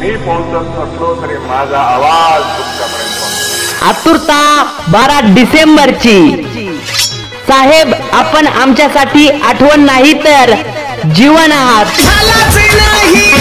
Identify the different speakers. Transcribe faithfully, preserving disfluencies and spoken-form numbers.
Speaker 1: मी पोहोचत नसलो तरी माझा आवाज तुमच्यापर्यंत पोहोचतो.
Speaker 2: आतुरता बारा डिसेंबरची. साहेब, आपण आमच्यासाठी आठवण नाही तर जीवन आहात.
Speaker 3: नाही